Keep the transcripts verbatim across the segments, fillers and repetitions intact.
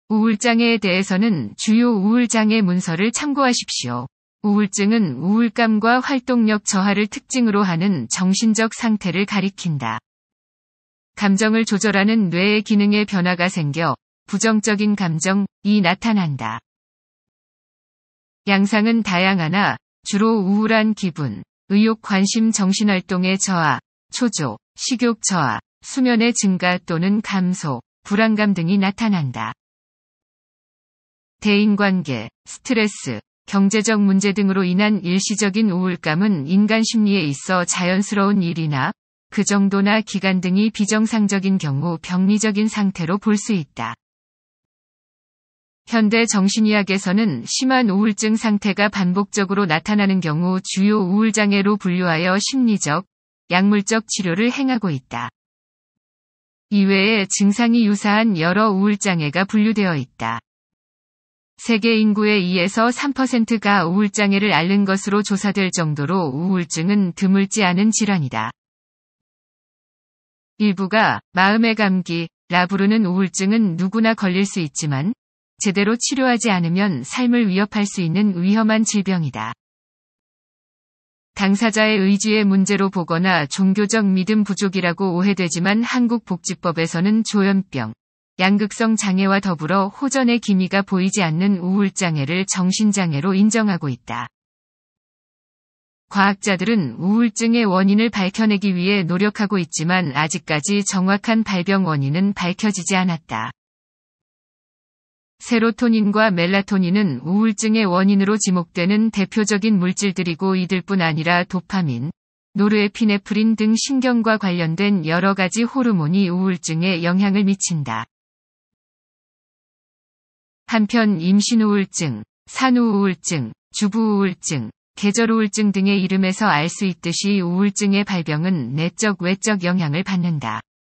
우울장애에 대해서는 주요 우울장애 문서를 참고하십시오. 우울증은 우울감과 활동력 저하를 특징으로 하는 정신적 상태를 가리킨다. 감정을 조절하는 뇌의 기능에 변화가 생겨 부정적인 감정이 나타난다. 양상은 다양하나 주로 우울한 기분, 의욕 관심 정신활동의 저하, 초조, 식욕 저하, 수면의 증가 또는 감소, 불안감 등이 나타난다. 대인관계, 스트레스, 경제적 문제 등으로 인한 일시적인 우울감은 인간 심리에 있어 자연스러운 일이나 그 정도나 기간 등이 비정상적인 경우 병리적인 상태로 볼 수 있다. 현대 정신의학에서는 심한 우울증 상태가 반복적으로 나타나는 경우 주요 우울장애로 분류하여 심리적, 약물적 치료를 행하고 있다. 이외에 증상이 유사한 여러 우울장애가 분류되어 있다. 세계 인구의 이에서 삼 퍼센트가 우울장애를 앓는 것으로 조사될 정도로 우울증은 드물지 않은 질환이다. 일부가 마음의 감기라 부르는 우울증은 누구나 걸릴 수 있지만 제대로 치료하지 않으면 삶을 위협할 수 있는 위험한 질병이다. 당사자의 의지의 문제로 보거나 종교적 믿음 부족이라고 오해되지만 한국복지법에서는 조현병, 양극성 장애와 더불어 호전의 기미가 보이지 않는 우울장애를 정신장애로 인정하고 있다. 과학자들은 우울증의 원인을 밝혀내기 위해 노력하고 있지만 아직까지 정확한 발병 원인은 밝혀지지 않았다. 세로토닌과 멜라토닌은 우울증의 원인으로 지목되는 대표적인 물질들이고 이들뿐 아니라 도파민, 노르에피네프린 등 신경과 관련된 여러 가지 호르몬이 우울증에 영향을 미친다. 한편 임신우울증, 산후우울증, 주부우울증, 계절우울증 등의 이름에서 알 수 있듯이 우울증의 발병은 내적 외적 영향을 받는다.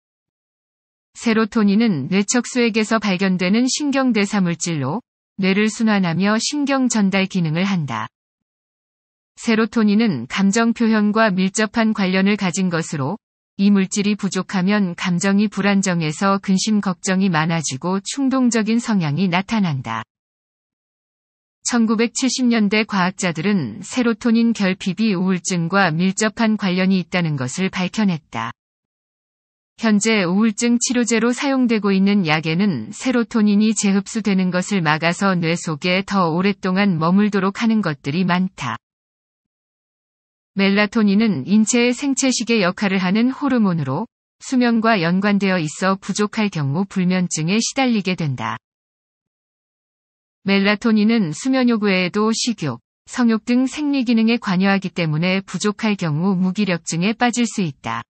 세로토닌은 뇌척수액에서 발견되는 신경대사 물질로 뇌를 순환하며 신경 전달 기능을 한다. 세로토닌은 감정 표현과 밀접한 관련을 가진 것으로 이 물질이 부족하면 감정이 불안정해서 근심 걱정이 많아지고 충동적인 성향이 나타난다. 천구백칠십 년대 과학자들은 세로토닌 결핍이 우울증과 밀접한 관련이 있다는 것을 밝혀냈다. 현재 우울증 치료제로 사용되고 있는 약에는 세로토닌이 재흡수되는 것을 막아서 뇌 속에 더 오랫동안 머물도록 하는 것들이 많다. 멜라토닌은 인체의 생체식의 역할을 하는 호르몬으로 수면과 연관되어 있어 부족할 경우 불면증에 시달리게 된다. 멜라토닌은 수면욕 외에도 식욕, 성욕 등 생리기능에 관여하기 때문에 부족할 경우 무기력증에 빠질 수 있다.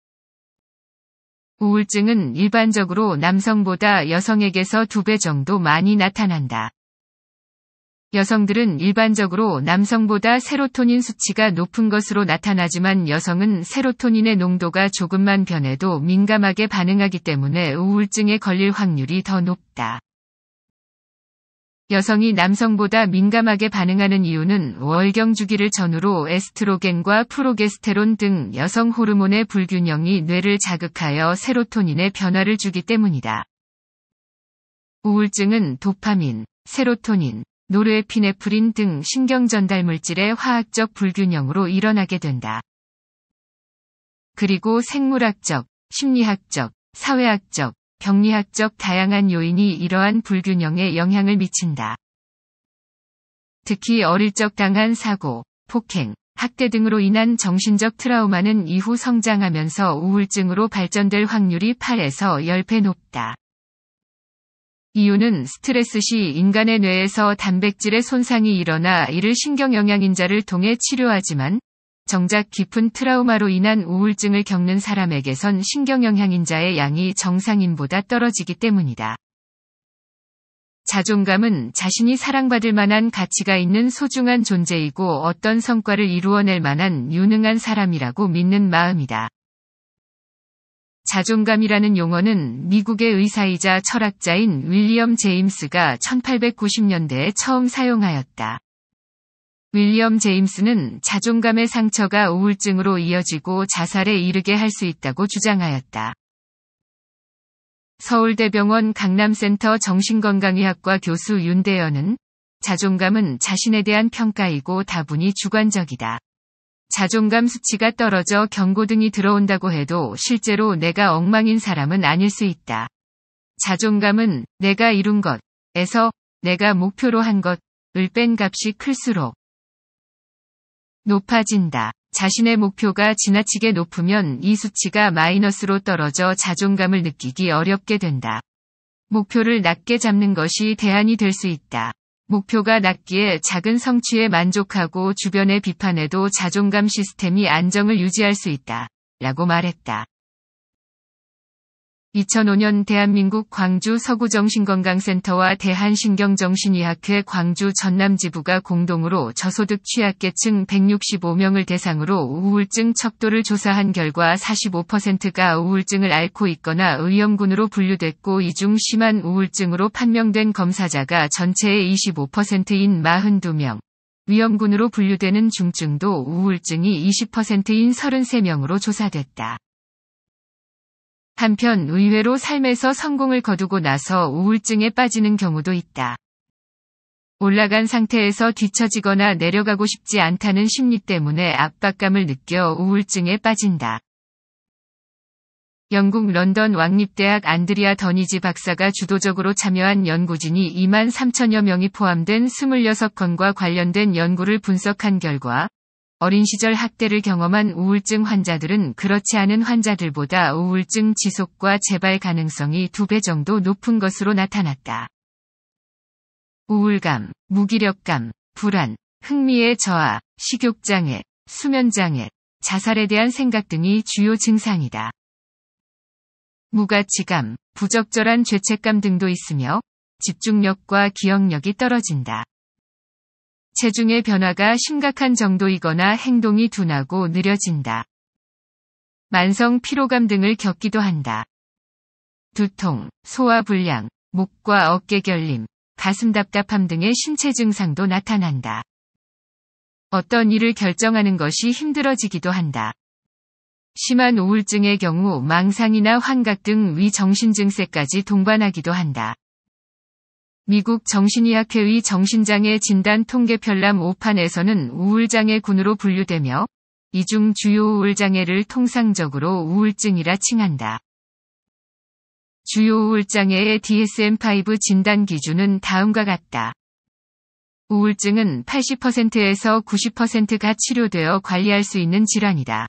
우울증은 일반적으로 남성보다 여성에게서 두 배 정도 많이 나타난다. 여성들은 일반적으로 남성보다 세로토닌 수치가 높은 것으로 나타나지만 여성은 세로토닌의 농도가 조금만 변해도 민감하게 반응하기 때문에 우울증에 걸릴 확률이 더 높다. 여성이 남성보다 민감하게 반응하는 이유는 월경 주기를 전후로 에스트로겐과 프로게스테론 등 여성 호르몬의 불균형이 뇌를 자극하여 세로토닌의 변화를 주기 때문이다. 우울증은 도파민, 세로토닌, 노르에피네프린 등 신경 전달 물질의 화학적 불균형으로 일어나게 된다. 그리고 생물학적, 심리학적, 사회학적, 병리학적 다양한 요인이 이러한 불균형에 영향을 미친다. 특히 어릴 적 당한 사고, 폭행, 학대 등으로 인한 정신적 트라우마는 이후 성장하면서 우울증으로 발전될 확률이 팔에서 십 배 높다. 이유는 스트레스 시 인간의 뇌에서 단백질의 손상이 일어나 이를 신경영양인자를 통해 치료하지만 정작 깊은 트라우마로 인한 우울증을 겪는 사람에게선 신경영양인자의 양이 정상인보다 떨어지기 때문이다. 자존감은 자신이 사랑받을 만한 가치가 있는 소중한 존재이고 어떤 성과를 이루어낼 만한 유능한 사람이라고 믿는 마음이다. 자존감이라는 용어는 미국의 의사이자 철학자인 윌리엄 제임스가 천팔백구십 년대에 처음 사용하였다. 윌리엄 제임스는 자존감의 상처가 우울증으로 이어지고 자살에 이르게 할 수 있다고 주장하였다. 서울대병원 강남센터 정신건강의학과 교수 윤대현은 자존감은 자신에 대한 평가이고 다분히 주관적이다. 자존감 수치가 떨어져 경고등이 들어온다고 해도 실제로 내가 엉망인 사람은 아닐 수 있다. 자존감은 내가 이룬 것에서 내가 목표로 한 것을 뺀 값이 클수록 높아진다. 자신의 목표가 지나치게 높으면 이 수치가 마이너스로 떨어져 자존감을 느끼기 어렵게 된다. 목표를 낮게 잡는 것이 대안이 될 수 있다. 목표가 낮기에 작은 성취에 만족하고 주변의 비판에도 자존감 시스템이 안정을 유지할 수 있다. 라고 말했다. 이천오 년 대한민국 광주 서구정신건강센터와 대한신경정신의학회 광주 전남지부가 공동으로 저소득 취약계층 백육십오 명을 대상으로 우울증 척도를 조사한 결과 사십오 퍼센트가 우울증을 앓고 있거나 의염군으로 분류됐고 이 중 심한 우울증으로 판명된 검사자가 전체의 이십오 퍼센트인 사십이 명, 위험군으로 분류되는 중증도 우울증이 이십 퍼센트인 삼십삼 명으로 조사됐다. 한편 의외로 삶에서 성공을 거두고 나서 우울증에 빠지는 경우도 있다. 올라간 상태에서 뒤처지거나 내려가고 싶지 않다는 심리 때문에 압박감을 느껴 우울증에 빠진다. 영국 런던 왕립대학 안드리아 더니지 박사가 주도적으로 참여한 연구진이 이만 삼천여 명이 포함된 이십육 건과 관련된 연구를 분석한 결과 어린 시절 학대를 경험한 우울증 환자들은 그렇지 않은 환자들보다 우울증 지속과 재발 가능성이 두 배 정도 높은 것으로 나타났다. 우울감, 무기력감, 불안, 흥미의 저하, 식욕장애, 수면장애, 자살에 대한 생각 등이 주요 증상이다. 무가치감, 부적절한 죄책감 등도 있으며 집중력과 기억력이 떨어진다. 체중의 변화가 심각한 정도이거나 행동이 둔하고 느려진다. 만성 피로감 등을 겪기도 한다. 두통, 소화불량, 목과 어깨 결림, 가슴 답답함 등의 신체 증상도 나타난다. 어떤 일을 결정하는 것이 힘들어지기도 한다. 심한 우울증의 경우 망상이나 환각 등 위정신 증세까지 동반하기도 한다. 미국 정신의학회의 정신장애 진단 통계 편람 오 판에서는 우울장애군으로 분류되며 이 중 주요 우울장애를 통상적으로 우울증이라 칭한다. 주요 우울장애의 디 에스 엠 오 진단 기준은 다음과 같다. 우울증은 팔십 퍼센트에서 구십 퍼센트가 치료되어 관리할 수 있는 질환이다.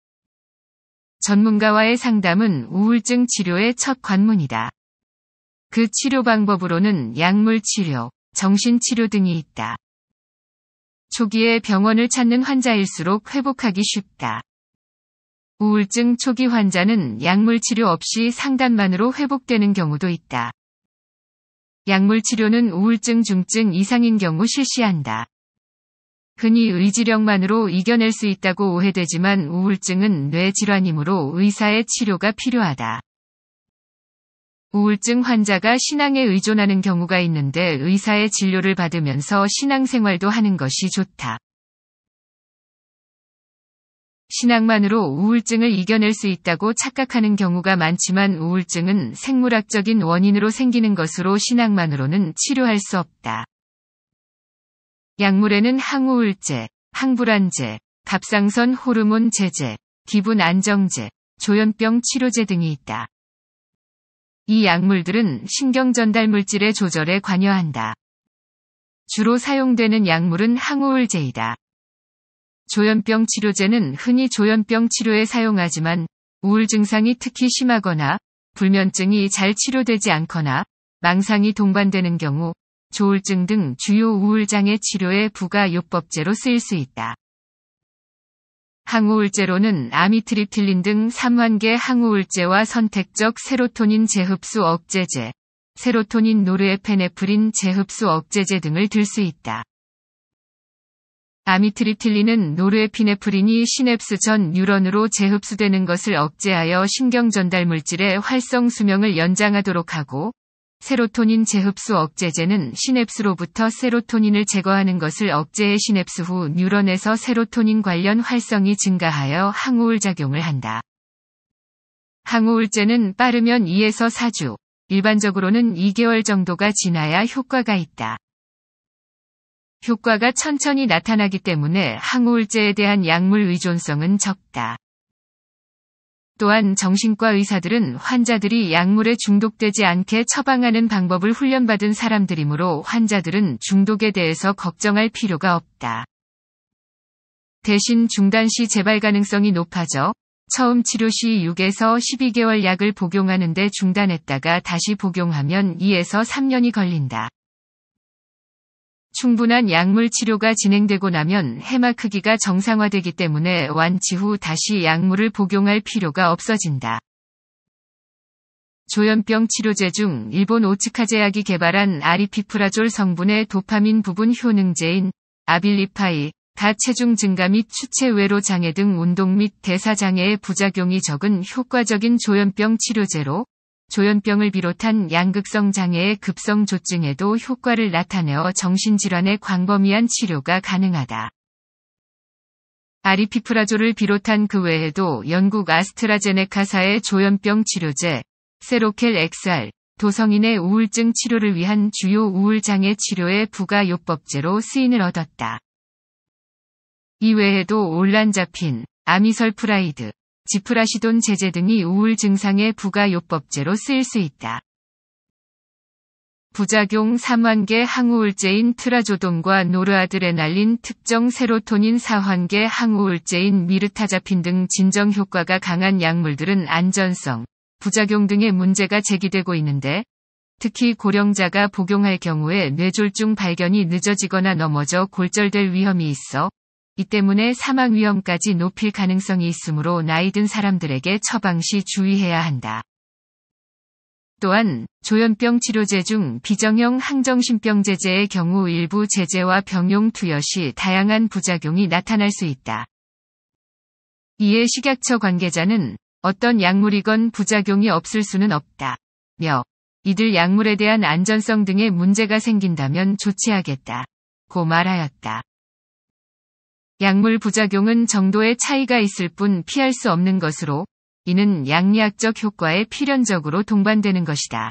전문가와의 상담은 우울증 치료의 첫 관문이다. 그 치료 방법으로는 약물 치료, 정신치료 등이 있다. 초기에 병원을 찾는 환자일수록 회복하기 쉽다. 우울증 초기 환자는 약물 치료 없이 상담만으로 회복되는 경우도 있다. 약물 치료는 우울증 중증 이상인 경우 실시한다. 흔히 의지력만으로 이겨낼 수 있다고 오해되지만 우울증은 뇌질환이므로 의사의 치료가 필요하다. 우울증 환자가 신앙에 의존하는 경우가 있는데 의사의 진료를 받으면서 신앙생활도 하는 것이 좋다. 신앙만으로 우울증을 이겨낼 수 있다고 착각하는 경우가 많지만 우울증은 생물학적인 원인으로 생기는 것으로 신앙만으로는 치료할 수 없다. 약물에는 항우울제, 항불안제, 갑상선 호르몬 제제, 기분 안정제, 조현병 치료제 등이 있다. 이 약물들은 신경전달물질의 조절에 관여한다. 주로 사용되는 약물은 항우울제이다. 조현병 치료제는 흔히 조현병 치료에 사용하지만 우울 증상이 특히 심하거나 불면증이 잘 치료되지 않거나 망상이 동반되는 경우 조울증 등 주요 우울장애 치료에 부가요법제로 쓰일 수 있다. 항우울제로는 아미트리필린 등 삼환계 항우울제와 선택적 세로토닌 재흡수 억제제, 세로토닌 노르에페네프린 재흡수 억제제 등을 들 수 있다. 아미트리필린은 노르에피네프린이 시냅스 전 뉴런으로 재흡수되는 것을 억제하여 신경전달물질의 활성 수명을 연장하도록 하고, 세로토닌 재흡수 억제제는 시냅스로부터 세로토닌을 제거하는 것을 억제해 시냅스 후 뉴런에서 세로토닌 관련 활성이 증가하여 항우울 작용을 한다. 항우울제는 빠르면 이에서 사 주, 일반적으로는 이 개월 정도가 지나야 효과가 있다. 효과가 천천히 나타나기 때문에 항우울제에 대한 약물 의존성은 적다. 또한 정신과 의사들은 환자들이 약물에 중독되지 않게 처방하는 방법을 훈련받은 사람들이므로 환자들은 중독에 대해서 걱정할 필요가 없다. 대신 중단 시 재발 가능성이 높아져 처음 치료 시 육에서 십이 개월 약을 복용하는데 중단했다가 다시 복용하면 이에서 삼 년이 걸린다. 충분한 약물 치료가 진행되고 나면 해마 크기가 정상화되기 때문에 완치 후 다시 약물을 복용할 필요가 없어진다. 조현병 치료제 중 일본 오츠카제약이 개발한 아리피프라졸 성분의 도파민 부분 효능제인 아빌리파이가 체중 증가 및 추체 외로 장애 등 운동 및 대사 장애의 부작용이 적은 효과적인 조현병 치료제로 조현병을 비롯한 양극성 장애의 급성 조증에도 효과를 나타내어 정신질환의 광범위한 치료가 가능하다. 아리피프라졸을 비롯한 그 외에도 영국 아스트라제네카사의 조현병 치료제 세로켈 엑스알, 도성인의 우울증 치료를 위한 주요 우울장애 치료의 부가요법제로 쓰임을 얻었다. 이외에도 올란자핀, 아미설프라이드, 지프라시돈 제제 등이 우울 증상의 부가요법제로 쓰일 수 있다. 부작용 삼환계 항우울제인 트라조돈과 노르아드레날린, 특정 세로토닌 사환계 항우울제인 미르타자핀 등 진정 효과가 강한 약물들은 안전성, 부작용 등의 문제가 제기되고 있는데, 특히 고령자가 복용할 경우에 뇌졸중 발견이 늦어지거나 넘어져 골절될 위험이 있어 이 때문에 사망 위험까지 높일 가능성이 있으므로 나이 든 사람들에게 처방 시 주의해야 한다. 또한 조현병 치료제 중 비정형 항정신병 제제의 경우 일부 제제와 병용 투여 시 다양한 부작용이 나타날 수 있다. 이에 식약처 관계자는 어떤 약물이건 부작용이 없을 수는 없다. 며 이들 약물에 대한 안전성 등의 문제가 생긴다면 조치하겠다. 고 말하였다. 약물 부작용은 정도의 차이가 있을 뿐 피할 수 없는 것으로 이는 양리학적 효과에 필연적으로 동반되는 것이다.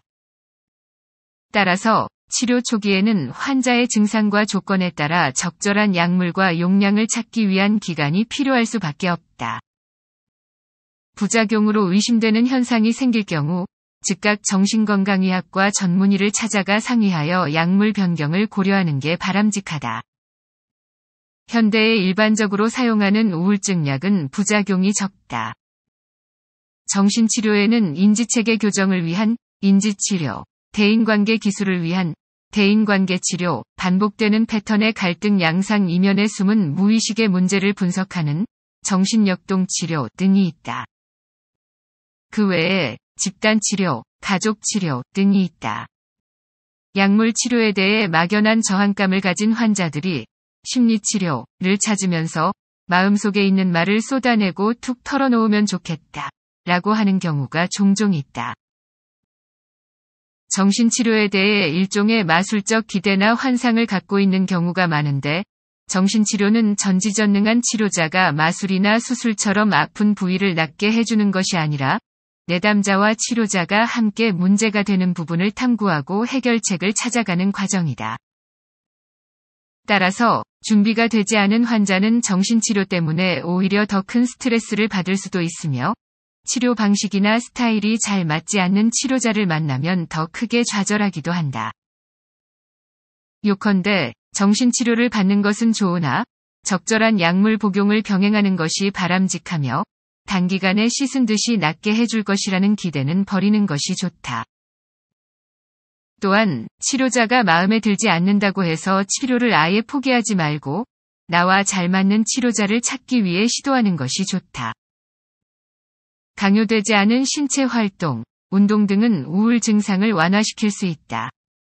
따라서 치료 초기에는 환자의 증상과 조건에 따라 적절한 약물과 용량을 찾기 위한 기간이 필요할 수밖에 없다. 부작용으로 의심되는 현상이 생길 경우 즉각 정신건강의학과 전문의를 찾아가 상의하여 약물 변경을 고려하는 게 바람직하다. 현대에 일반적으로 사용하는 우울증약은 부작용이 적다. 정신치료에는 인지체계 교정을 위한 인지치료, 대인관계 기술을 위한 대인관계치료, 반복되는 패턴의 갈등 양상 이면에 숨은 무의식의 문제를 분석하는 정신역동치료 등이 있다. 그 외에 집단치료, 가족치료 등이 있다. 약물 치료에 대해 막연한 저항감을 가진 환자들이 심리치료를 찾으면서 마음속에 있는 말을 쏟아내고 툭 털어놓으면 좋겠다 라고 하는 경우가 종종 있다. 정신치료에 대해 일종의 마술적 기대나 환상을 갖고 있는 경우가 많은데 정신치료는 전지전능한 치료자가 마술이나 수술처럼 아픈 부위를 낫게 해주는 것이 아니라 내담자와 치료자가 함께 문제가 되는 부분을 탐구하고 해결책을 찾아가는 과정이다. 따라서 준비가 되지 않은 환자는 정신치료 때문에 오히려 더 큰 스트레스를 받을 수도 있으며 치료 방식이나 스타일이 잘 맞지 않는 치료자를 만나면 더 크게 좌절하기도 한다. 요컨대 정신치료를 받는 것은 좋으나 적절한 약물 복용을 병행하는 것이 바람직하며 단기간에 씻은 듯이 낫게 해줄 것이라는 기대는 버리는 것이 좋다. 또한 치료자가 마음에 들지 않는다고 해서 치료를 아예 포기하지 말고 나와 잘 맞는 치료자를 찾기 위해 시도하는 것이 좋다. 강요되지 않은 신체 활동, 운동 등은 우울 증상을 완화시킬 수 있다.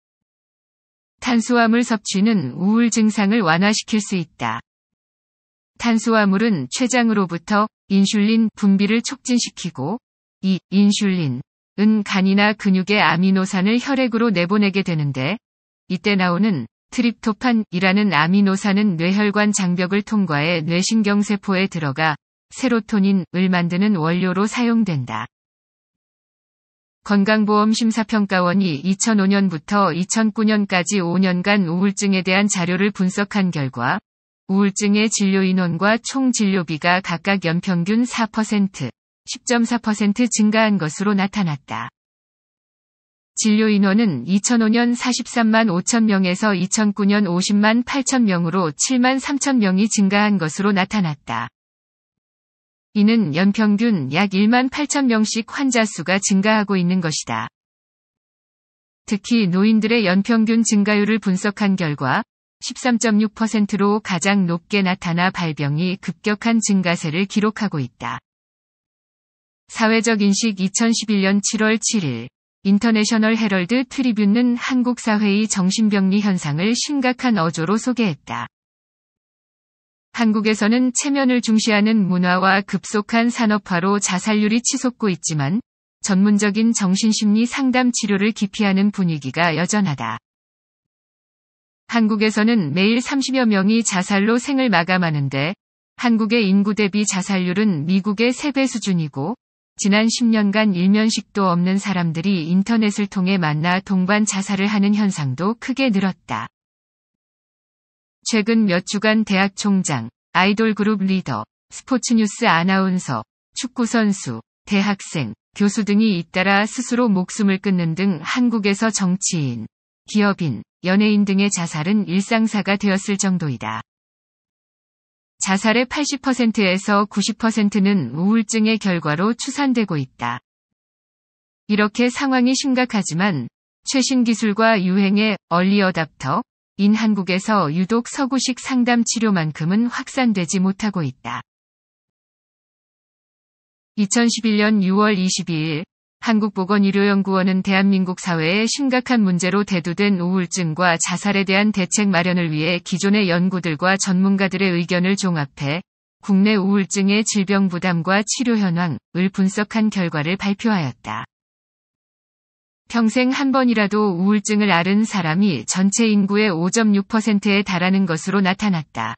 탄수화물 섭취는 우울 증상을 완화시킬 수 있다. 탄수화물은 췌장으로부터 인슐린 분비를 촉진시키고 이 인슐린 은 간이나 근육의 아미노산을 혈액으로 내보내게 되는데 이때 나오는 트립토판이라는 아미노산은 뇌혈관 장벽을 통과해 뇌신경세포에 들어가 세로토닌을 만드는 원료로 사용된다. 건강보험심사평가원이 이천오 년부터 이천구 년까지 오 년간 우울증에 대한 자료를 분석한 결과 우울증의 진료 인원과 총 진료비가 각각 연평균 사 퍼센트, 십 점 사 퍼센트 증가한 것으로 나타났다. 진료 인원은 이천오 년 사십삼만 오천 명에서 이천구 년 오십만 팔천 명으로 칠만 삼천 명이 증가한 것으로 나타났다. 이는 연평균 약 일만 팔천 명씩 환자 수가 증가하고 있는 것이다. 특히 노인들의 연평균 증가율을 분석한 결과 십삼 점 육 퍼센트로 가장 높게 나타나 발병이 급격한 증가세를 기록하고 있다. 사회적 인식 이천십일 년 칠월 칠일 인터내셔널 헤럴드 트리뷴은 한국 사회의 정신병리 현상을 심각한 어조로 소개했다. 한국에서는 체면을 중시하는 문화와 급속한 산업화로 자살률이 치솟고 있지만 전문적인 정신심리 상담 치료를 기피하는 분위기가 여전하다. 한국에서는 매일 삼십여 명이 자살로 생을 마감하는데 한국의 인구 대비 자살률은 미국의 세 배 수준이고 지난 십 년간 일면식도 없는 사람들이 인터넷을 통해 만나 동반 자살을 하는 현상도 크게 늘었다. 최근 몇 주간 대학 총장, 아이돌 그룹 리더, 스포츠뉴스 아나운서, 축구선수, 대학생, 교수 등이 잇따라 스스로 목숨을 끊는 등 한국에서 정치인, 기업인, 연예인 등의 자살은 일상사가 되었을 정도이다. 자살의 팔십 퍼센트에서 구십 퍼센트는 우울증의 결과로 추산되고 있다. 이렇게 상황이 심각하지만 최신 기술과 유행의 얼리 어답터, 인 한국에서 유독 서구식 상담 치료만큼은 확산되지 못하고 있다. 이천십일 년 유월 이십이일 한국보건의료연구원은 대한민국 사회의 심각한 문제로 대두된 우울증과 자살에 대한 대책 마련을 위해 기존의 연구들과 전문가들의 의견을 종합해 국내 우울증의 질병 부담과 치료 현황을 분석한 결과를 발표하였다. 평생 한 번이라도 우울증을 앓은 사람이 전체 인구의 오 점 육 퍼센트에 달하는 것으로 나타났다.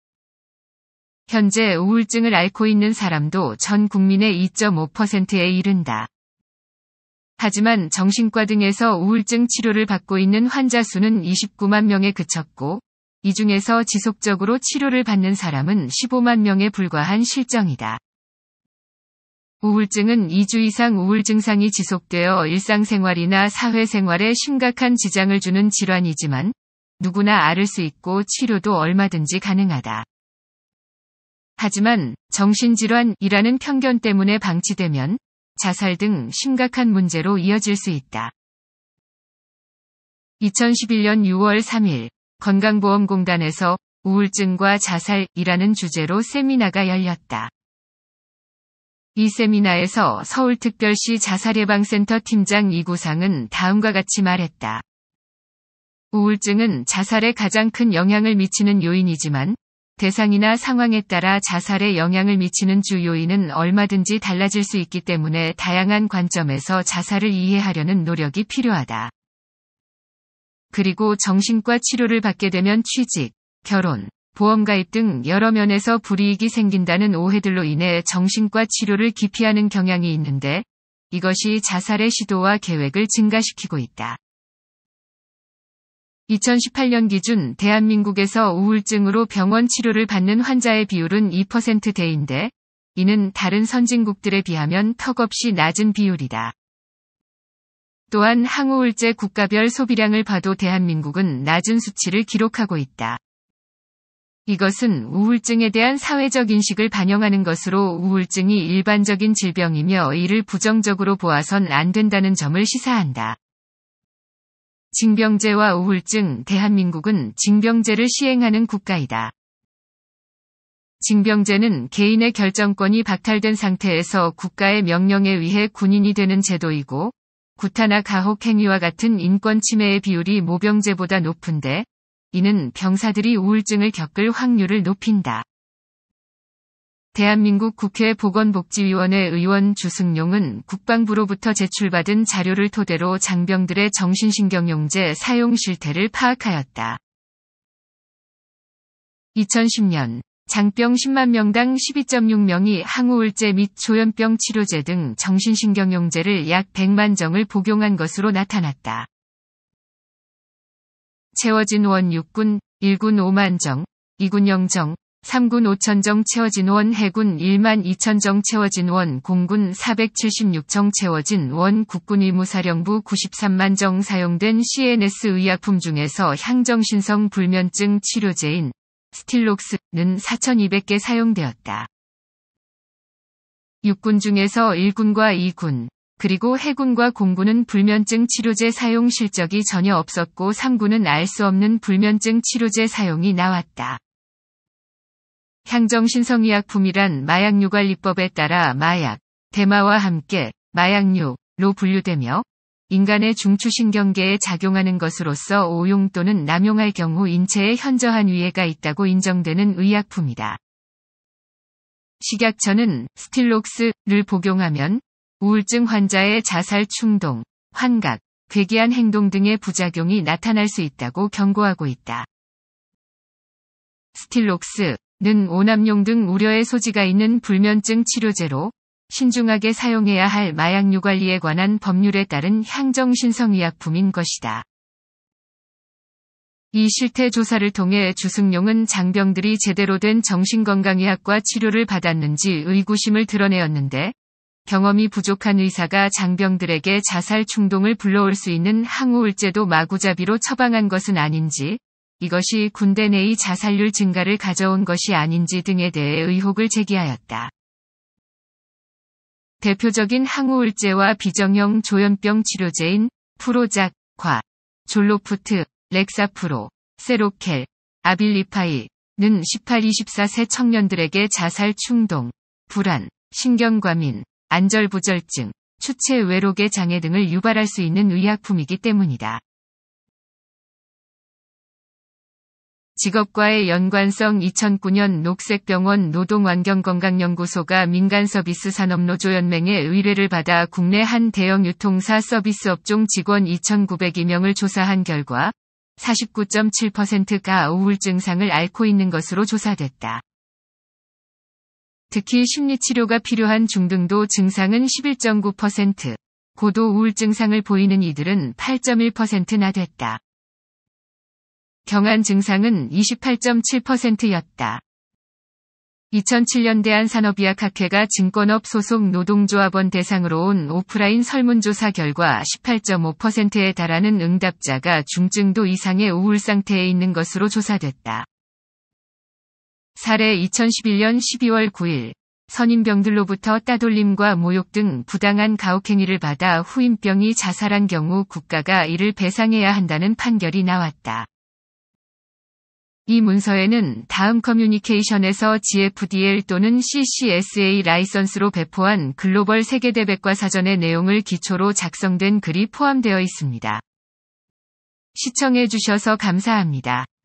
현재 우울증을 앓고 있는 사람도 전 국민의 이 점 오 퍼센트에 이른다. 하지만 정신과 등에서 우울증 치료를 받고 있는 환자 수는 이십구만 명에 그쳤고, 이 중에서 지속적으로 치료를 받는 사람은 십오만 명에 불과한 실정이다. 우울증은 이 주 이상 우울 증상이 지속되어 일상생활이나 사회생활에 심각한 지장을 주는 질환이지만 누구나 앓을 수 있고 치료도 얼마든지 가능하다. 하지만 정신질환이라는 편견 때문에 방치되면 자살 등 심각한 문제로 이어질 수 있다. 이천십일 년 유월 삼일 건강보험공단에서 우울증과 자살이라는 주제로 세미나가 열렸다. 이 세미나에서 서울특별시 자살예방센터 팀장 이구상은 다음과 같이 말했다. 우울증은 자살에 가장 큰 영향을 미치는 요인이지만 대상이나 상황에 따라 자살에 영향을 미치는 주 요인은 얼마든지 달라질 수 있기 때문에 다양한 관점에서 자살을 이해하려는 노력이 필요하다. 그리고 정신과 치료를 받게 되면 취직, 결혼, 보험 가입 등 여러 면에서 불이익이 생긴다는 오해들로 인해 정신과 치료를 기피하는 경향이 있는데 이것이 자살의 시도와 계획을 증가시키고 있다. 이천십팔 년 기준 대한민국에서 우울증으로 병원 치료를 받는 환자의 비율은 이 퍼센트대인데 이는 다른 선진국들에 비하면 턱없이 낮은 비율이다. 또한 항우울제 국가별 소비량을 봐도 대한민국은 낮은 수치를 기록하고 있다. 이것은 우울증에 대한 사회적 인식을 반영하는 것으로 우울증이 일반적인 질병이며 이를 부정적으로 보아선 안 된다는 점을 시사한다. 징병제와 우울증 대한민국은 징병제를 시행하는 국가이다. 징병제는 개인의 결정권이 박탈된 상태에서 국가의 명령에 의해 군인이 되는 제도이고 구타나 가혹 행위와 같은 인권 침해의 비율이 모병제보다 높은데 이는 병사들이 우울증을 겪을 확률을 높인다. 대한민국 국회 보건복지위원회 의원 주승용은 국방부로부터 제출받은 자료를 토대로 장병들의 정신신경용제 사용 실태를 파악하였다. 이천십 년 장병 십만 명당 십이 점 육 명이 항우울제 및 조현병 치료제 등 정신신경용제를 약 백만 정을 복용한 것으로 나타났다. 채워진 원 육군, 일군 오만 정, 이군 영 정, 삼군 오천 정 채워진 원 해군 일만 이천 정 채워진 원 공군 사백칠십육 정 채워진 원 국군 의무사령부 구십삼만 정 사용된 씨엔에스 의약품 중에서 향정신성 불면증 치료제인 스틸록스는 사천이백 개 사용되었다. 육군 중에서 일군과 이군, 그리고 해군과 공군은 불면증 치료제 사용 실적이 전혀 없었고 삼군은 알 수 없는 불면증 치료제 사용이 나왔다. 향정신성의약품이란 마약류관리법에 따라 마약, 대마와 함께 마약류로 분류되며 인간의 중추신경계에 작용하는 것으로서 오용 또는 남용할 경우 인체에 현저한 위해가 있다고 인정되는 의약품이다. 식약처는 스틸록스를 복용하면 우울증 환자의 자살 충동, 환각, 괴기한 행동 등의 부작용이 나타날 수 있다고 경고하고 있다. 스틸록스는 오남용 등 우려의 소지가 있는 불면증 치료제로 신중하게 사용해야 할 마약류 관리에 관한 법률에 따른 향정신성의약품인 것이다. 이 실태 조사를 통해 주승용은 장병들이 제대로 된 정신건강의학과 치료를 받았는지 의구심을 드러내었는데 경험이 부족한 의사가 장병들에게 자살 충동을 불러올 수 있는 항우울제도 마구잡이로 처방한 것은 아닌지, 이것이 군대 내의 자살률 증가를 가져온 것이 아닌지 등에 대해 의혹을 제기하였다. 대표적인 항우울제와 비정형 조현병 치료제인 프로작, 과, 졸로푸트, 렉사프로, 세로켈, 아빌리파이는 십팔, 이십사 세 청년들에게 자살 충동, 불안, 신경과민, 안절부절증, 추체 외록의 장애 등을 유발할 수 있는 의약품이기 때문이다. 직업과의 연관성 이천구 년 녹색병원 노동환경건강연구소가 민간서비스 산업노조연맹의 의뢰를 받아 국내 한 대형 유통사 서비스업종 직원 이천구백이 명을 조사한 결과 사십구 점 칠 퍼센트가 우울 증상을 앓고 있는 것으로 조사됐다. 특히 심리치료가 필요한 중등도 증상은 십일 점 구 퍼센트, 고도 우울 증상을 보이는 이들은 팔 점 일 퍼센트나 됐다. 경한 증상은 이십팔 점 칠 퍼센트였다. 이천칠 년 대한산업의학학회가 증권업 소속 노동조합원 대상으로 온 오프라인 설문조사 결과 십팔 점 오 퍼센트에 달하는 응답자가 중증도 이상의 우울 상태에 있는 것으로 조사됐다. 사례 이천십일 년 십이월 구일, 선임병들로부터 따돌림과 모욕 등 부당한 가혹행위를 받아 후임병이 자살한 경우 국가가 이를 배상해야 한다는 판결이 나왔다. 이 문서에는 다음 커뮤니케이션에서 지에프디엘 또는 씨씨에스에이 라이선스로 배포한 글로벌 세계대백과사전의 내용을 기초로 작성된 글이 포함되어 있습니다. 시청해 주셔서 감사합니다.